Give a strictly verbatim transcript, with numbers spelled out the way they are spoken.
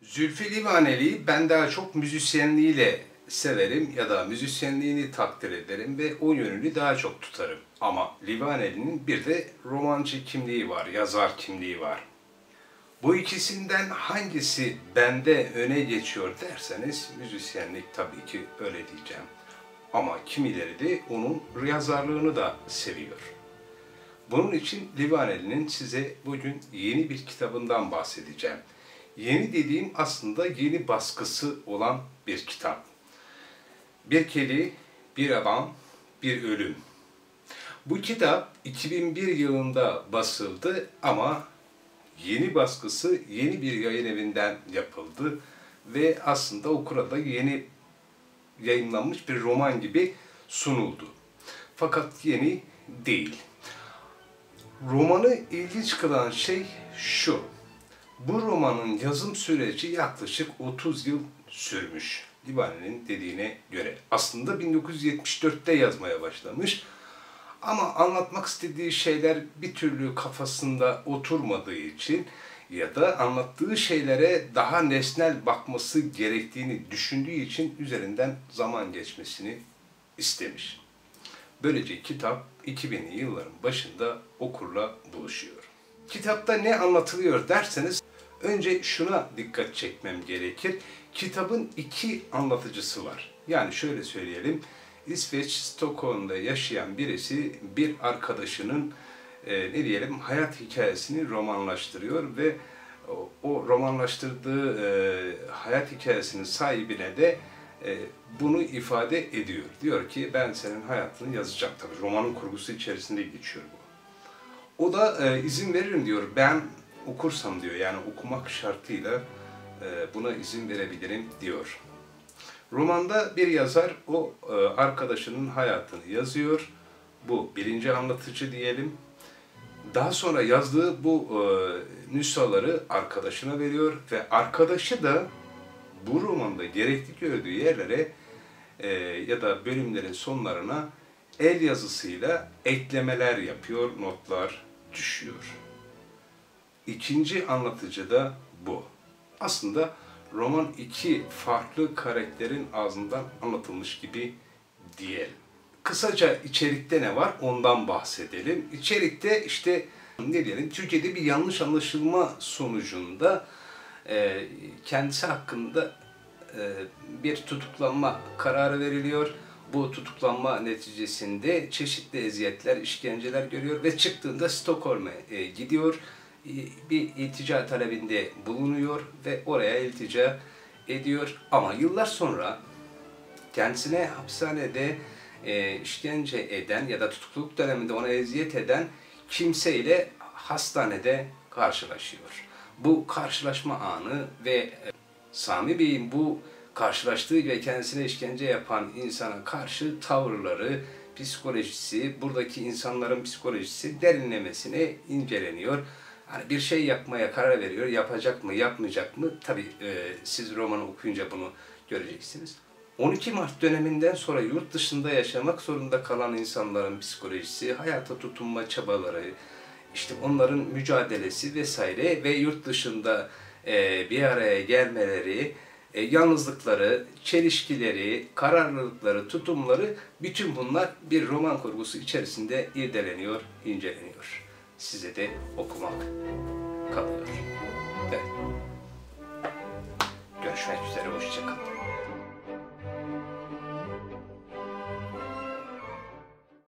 Zülfü Livaneli'yi ben daha çok müzisyenliğiyle severim ya da müzisyenliğini takdir ederim ve o yönünü daha çok tutarım. Ama Livaneli'nin bir de romancı kimliği var, yazar kimliği var. Bu ikisinden hangisi bende öne geçiyor derseniz müzisyenlik tabii ki öyle diyeceğim. Ama kimileri de onun yazarlığını da seviyor. Bunun için Livaneli'nin size bugün yeni bir kitabından bahsedeceğim. Yeni dediğim aslında yeni baskısı olan bir kitap. Bir kedi, bir adam, bir ölüm. Bu kitap iki bin bir yılında basıldı ama yeni baskısı yeni bir yayın evinden yapıldı ve aslında okura da yeni yayınlanmış bir roman gibi sunuldu. Fakat yeni değil. Romanı ilginç kılan şey şu. Bu romanın yazım süreci yaklaşık otuz yıl sürmüş. Livaneli'nin dediğine göre. Aslında bin dokuz yüz yetmiş dörtte yazmaya başlamış. Ama anlatmak istediği şeyler bir türlü kafasında oturmadığı için ya da anlattığı şeylere daha nesnel bakması gerektiğini düşündüğü için üzerinden zaman geçmesini istemiş. Böylece kitap iki binli yılların başında okurla buluşuyor. Kitapta ne anlatılıyor derseniz önce şuna dikkat çekmem gerekir. Kitabın iki anlatıcısı var. Yani şöyle söyleyelim. İsveç, Stockholm'da yaşayan birisi bir arkadaşının e, ne diyelim hayat hikayesini romanlaştırıyor ve o, o romanlaştırdığı e, hayat hikayesinin sahibine de e, bunu ifade ediyor. Diyor ki ben senin hayatını yazacağım. Tabii romanın kurgusu içerisinde geçiyor bu. O da e, izin veririm diyor. Ben okursam diyor. Yani okumak şartıyla e, buna izin verebilirim diyor. Romanda bir yazar o e, arkadaşının hayatını yazıyor. Bu birinci anlatıcı diyelim. Daha sonra yazdığı bu e, nüshaları arkadaşına veriyor ve arkadaşı da bu romanda gerekli gördüğü yerlere e, ya da bölümlerin sonlarına el yazısıyla eklemeler yapıyor, notlar düşüyor. İkinci anlatıcı da bu. Aslında roman iki farklı karakterin ağzından anlatılmış gibi diyelim. Kısaca içerikte ne var ondan bahsedelim. İçerikte işte ne diyelim Türkiye'de bir yanlış anlaşılma sonucunda e, kendisi hakkında e, bir tutuklanma kararı veriliyor. Bu tutuklanma neticesinde çeşitli eziyetler, işkenceler görüyor ve çıktığında Stockholm'a e, gidiyor. E, bir iltica talebinde bulunuyor ve oraya iltica ediyor. Ama yıllar sonra kendisine hapishanede e, işkence eden ya da tutukluluk döneminde ona eziyet eden kimseyle hastanede karşılaşıyor. Bu karşılaşma anı ve e, Sami Bey'in bu karşılaştığı ve kendisine işkence yapan insana karşı tavırları, psikolojisi, buradaki insanların psikolojisi derinlemesine inceleniyor. Hani bir şey yapmaya karar veriyor, yapacak mı, yapmayacak mı? Tabii e, siz romanı okuyunca bunu göreceksiniz. on iki Mart döneminden sonra yurt dışında yaşamak zorunda kalan insanların psikolojisi, hayata tutunma çabaları, işte onların mücadelesi vesaire ve yurt dışında e, bir araya gelmeleri, e, yalnızlıkları, çelişkileri, kararlılıkları, tutumları bütün bunlar bir roman kurgusu içerisinde irdeleniyor, inceleniyor. Size de okumak kalıyor. Evet.